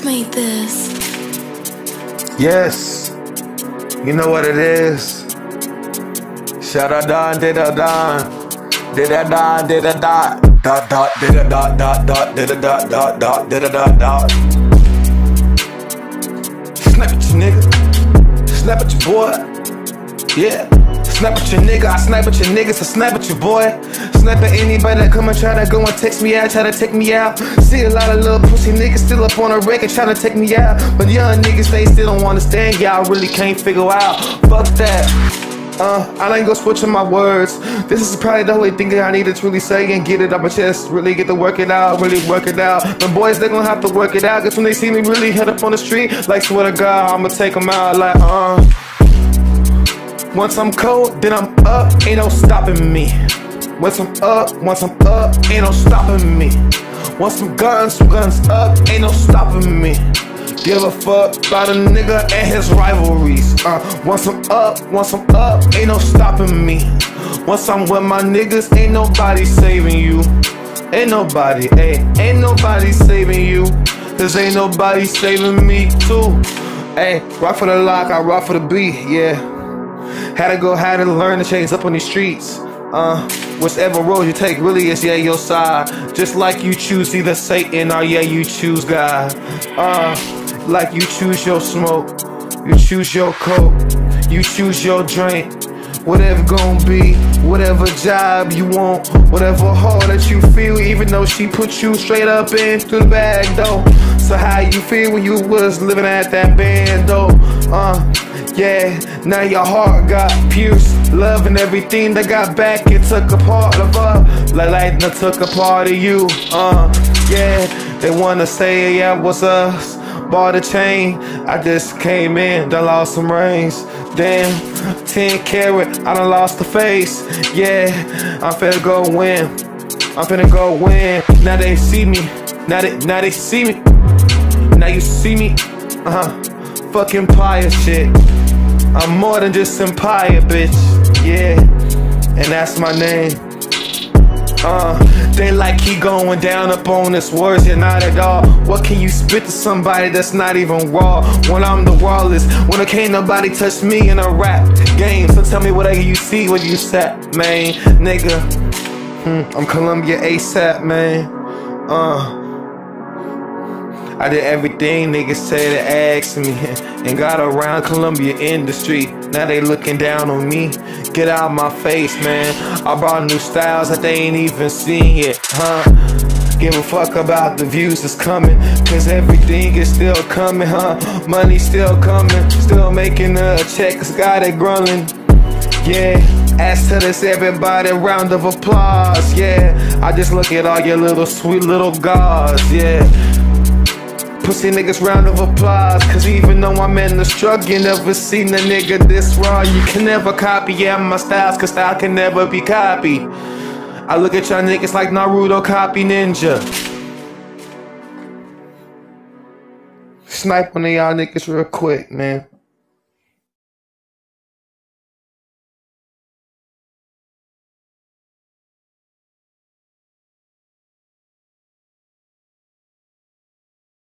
Mark made this. Yes, you know what it is. Shada-dan, dida-dan, dida-dan, dida-dan, dot-dot, dida-dot, dot-dot, dida-dot, dot-dot, dida-dot, dot. Snap at your nigga, snap at your boy, yeah. Snap at your nigga, I snap at your niggas, I snap at your boy. Snap at anybody that come and try to go and text me out, try to take me out. See a lot of little pussy niggas still up on a record trying to take me out. But young niggas, they still don't understand, y'all really can't figure out. Fuck that. I ain't gonna switch on my words. This is probably the only thing that I needed to really say and get it up my chest. Really get to work it out, really work it out. The boys, they gonna have to work it out. Cause when they see me really head up on the street, like swear to God, I'ma take them out like Once I'm cold, then I'm up, ain't no stopping me. Once I'm up, ain't no stopping me. Once some guns up, ain't no stopping me. Give a fuck about a nigga and his rivalries. Once I'm up, ain't no stopping me. Once I'm with my niggas, ain't nobody saving you. Ain't nobody, ain't nobody saving you. Cause ain't nobody saving me too. Rock for the lock, I rock for the beat, yeah. Had to learn to change up on these streets. Whichever road you take really is your side. Just like you choose either Satan or you choose God. Like you choose your smoke, you choose your coke, you choose your drink. Whatever gon' be, whatever job you want, whatever hole that you feel, even though she put you straight up into the bag though. So how you feel when you was living at that band though? Yeah, now your heart got pierced. Love and everything that got back, it took a part of her. Like that took a part of you. Yeah, they wanna say yeah, what's us? Bought a chain, I just came in, done lost some rings. Damn, 10 carat, I done lost the face. Yeah, I'm finna go win. I'm finna go win. Now they see me. Now they see me. Now you see me. Fucking Empire shit. I'm more than just Empire, bitch. Yeah, and that's my name. They like he going down up on this words, you're not at all. What can you spit to somebody that's not even raw? When I'm the rawless, when there can't nobody touch me in a rap game. So tell me whatever you see, what you sat, man, nigga. I'm Columbia ASAP, man. I did everything niggas said to ask me and got around Columbia industry. Now they looking down on me. Get out my face, man. I brought new styles that they ain't even seen yet, Give a fuck about the views that's coming, cause everything is still coming, Money still coming, still making a check, cause God they growing. Yeah, ask to this everybody, round of applause, yeah. I just look at all your little sweet little gods, yeah. Pussy niggas round of applause, cause even though I'm in the struggle, you never seen a nigga this raw. You can never copy, my styles, cause style can never be copied. I look at y'all niggas like Naruto copy ninja. Snipe one of y'all niggas real quick, man.